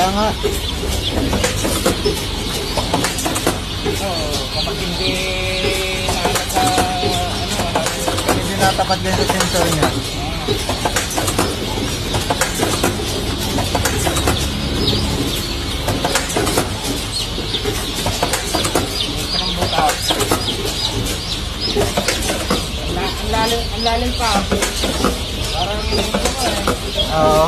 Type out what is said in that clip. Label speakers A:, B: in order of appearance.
A: Kaya nga.
B: Kapag hindi
A: Hindi natapat din sa sensor niya.
B: Ang lalim pa. Parang
A: Oo.